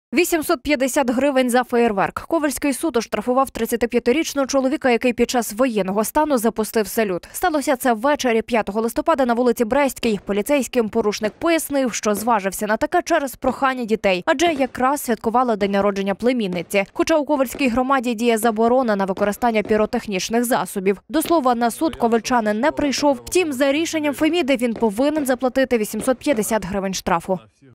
850 гривень за феєрверк. Ковельський суд оштрафував 35-річного чоловіка, який під час воєнного стану запустив салют. Сталося це ввечері 5 листопада на вулиці Брестській. Поліцейським порушник пояснив, що зважився на таке через прохання дітей, адже якраз святкували день народження племінниці. Хоча у Ковельській громаді діє заборона на використання піротехнічних засобів. До слова, на суд ковельчанин не прийшов. Втім, за рішенням Феміди він повинен заплатити 850 гривень штрафу.